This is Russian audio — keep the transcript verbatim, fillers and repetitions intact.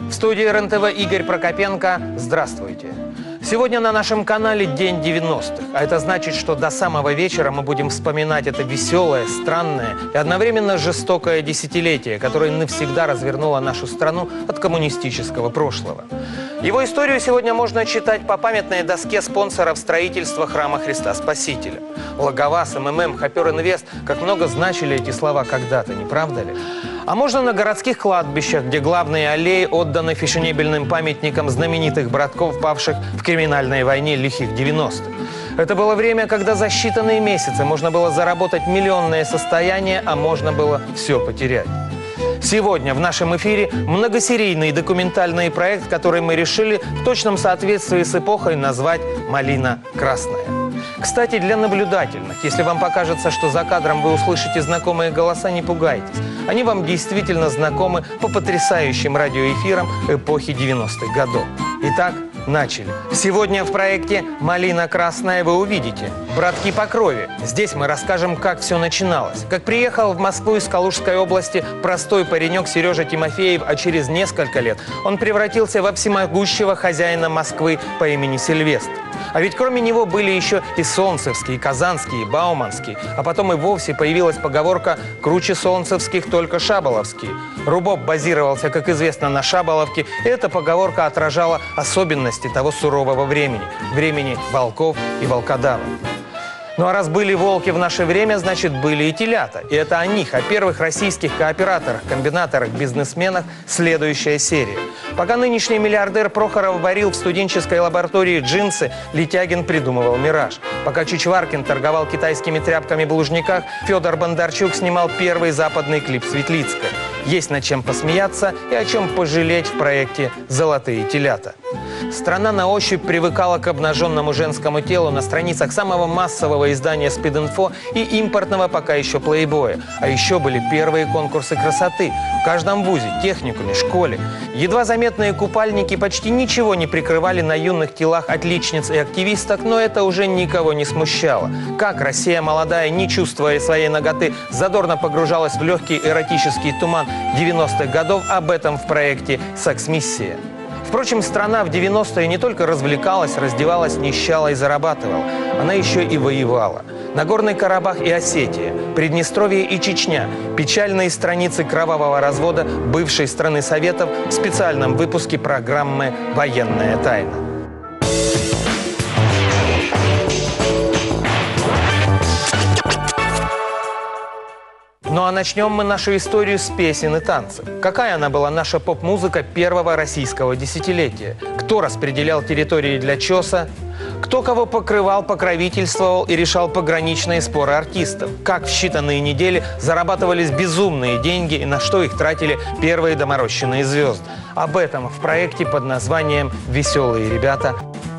В студии эр эн тэ вэ Игорь Прокопенко. Здравствуйте. Сегодня на нашем канале День девяностых. А это значит, что до самого вечера мы будем вспоминать это веселое, странное и одновременно жестокое десятилетие, которое навсегда развернуло нашу страну от коммунистического прошлого. Его историю сегодня можно читать по памятной доске спонсоров строительства храма Христа Спасителя. Логоваз, эм эм эм, Хопер Инвест, как много значили эти слова когда-то, не правда ли? А можно на городских кладбищах, где главные аллеи отданы фешенебельным памятникам знаменитых братков, павших в криминальной войне лихих девяностых. Это было время, когда за считанные месяцы можно было заработать миллионное состояние, а можно было все потерять. Сегодня в нашем эфире многосерийный документальный проект, который мы решили в точном соответствии с эпохой назвать «Малина красная». Кстати, для наблюдательных, если вам покажется, что за кадром вы услышите знакомые голоса, не пугайтесь. Они вам действительно знакомы по потрясающим радиоэфирам эпохи девяностых годов. Итак, начали. Сегодня в проекте «Малина красная» вы увидите «Братки по крови». Здесь мы расскажем, как все начиналось. Как приехал в Москву из Калужской области простой паренек Сережа Тимофеев, а через несколько лет он превратился во всемогущего хозяина Москвы по имени Сильвестр. А ведь кроме него были еще и солнцевские, казанские, бауманские. А потом и вовсе появилась поговорка «круче солнцевских только шаболовские». Рубоп базировался, как известно, на Шаболовке, и эта поговорка отражала особенности того сурового времени. Времени волков и волкодавов. Ну а раз были волки в наше время, значит, были и телята. И это о них, о первых российских кооператорах, комбинаторах, бизнесменах следующая серия. Пока нынешний миллиардер Прохоров варил в студенческой лаборатории джинсы, Летягин придумывал «Мираж». Пока Чичваркин торговал китайскими тряпками в Лужниках, Федор Бондарчук снимал первый западный клип «Светлицкая». Есть над чем посмеяться и о чем пожалеть в проекте «Золотые телята». Страна на ощупь привыкала к обнаженному женскому телу на страницах самого массового издания «Спид-инфо» и импортного пока еще «Плейбоя». А еще были первые конкурсы красоты в каждом вузе, техникуме, школе. Едва заметные купальники почти ничего не прикрывали на юных телах отличниц и активисток, но это уже никого не смущало. Как Россия молодая, не чувствуя своей наготы, задорно погружалась в легкий эротический туман девяностых годов, об этом в проекте «Секс-миссия». Впрочем, страна в девяностые не только развлекалась, раздевалась, нищала и зарабатывала. Она еще и воевала. Нагорный Карабах и Осетия, Приднестровье и Чечня – печальные страницы кровавого развода бывшей страны Советов в специальном выпуске программы «Военная тайна». Ну а начнем мы нашу историю с песен и танцев. Какая она была, наша поп-музыка первого российского десятилетия? Кто распределял территории для чеса? Кто кого покрывал, покровительствовал и решал пограничные споры артистов? Как в считанные недели зарабатывались безумные деньги и на что их тратили первые доморощенные звезды? Об этом в проекте под названием «Веселые ребята».